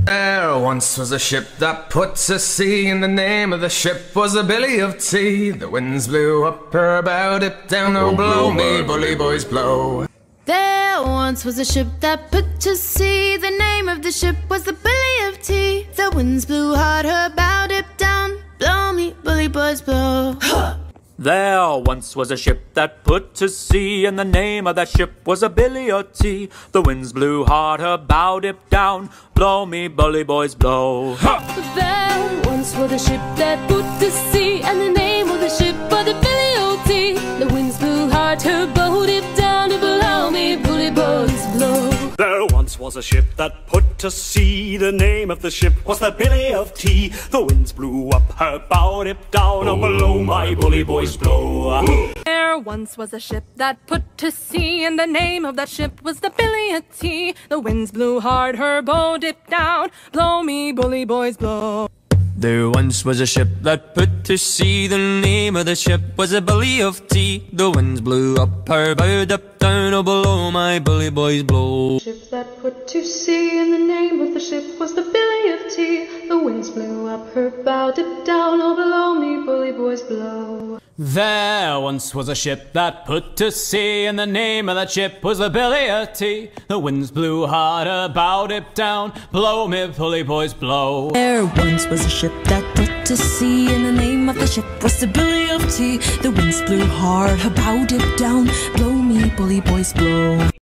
There once was a ship that put to sea, and the name of the ship was the Billy of Tea. The winds blew up her bow, dip down, oh blow me, bully boys blow. There once was a ship that put to sea. The name of the ship was the Billy of Tea. The winds blew hard, her bow dipped down. Blow me, bully boys, blow. There once was a ship that put to sea, and the name of that ship was a Billy of Tea. The winds blew hard, her bow dipped down. Blow me, bully boys, blow. There once was a ship that put to sea, and the name of the ship was the Billy of Tea. The winds blew hard, her bow dipped down. Blow me, bully boys, blow. There once was a ship that put to sea. The name of the ship was the Billy of Tea. The winds blew up, her bow dipped down. Oh, blow my bully boys blow. There once was a ship that put to sea, and the name of that ship was the Billy of Tea. The winds blew hard, her bow dipped down. Blow me, bully boys, blow. There once was a ship that put to sea. The name of the ship was a Billy of Tea. The winds blew up, her bow dipped down. Oh, below my bully boys blow. Ship that put to sea, and the name of the ship was the Billy of Tea. The winds blew up, her bow dipped down. Oh, below me, bully boys blow. There once was a ship that put to sea, and the name of that ship was the Billy of Tea. The winds blew hard, her bow dipped down. Blow me, bully boys, blow. There once was a ship that put to sea, and the name of the ship was the Billy of Tea. The winds blew hard, her bow dipped down. Blow me, bully boys, blow.